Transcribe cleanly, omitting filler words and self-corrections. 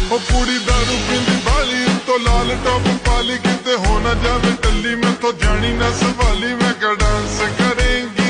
ਉਹ ਕੁੜੀ ਦਾਰੂ ਪੀਂਦੀ ਬਾਲੀ ਉੱਤੋਂ ਲਾਲ ਟੌਪ ਪਾਲੀ ਕਿਤੇ ਹੋ ਨਾ ਜਾਵੇ ਟੱਲੀ ਮੈਥੋਂ ਜਾਣੀ ਨਾ ਸਵਾਲੀ ਮੈਂ ਕਿਹਾ ਡਾਂਸ ਕਰੇਂਗੀ